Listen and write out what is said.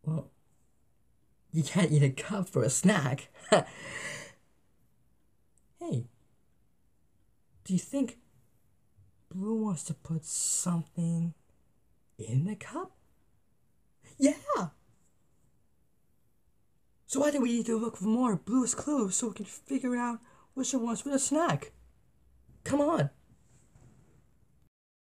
Well, you can't eat a cup for a snack. Hey, do you think Blue wants to put something in the cup? Yeah! So why do we need to look for more Blue's clues so we can figure out what she wants for the snack? Come on!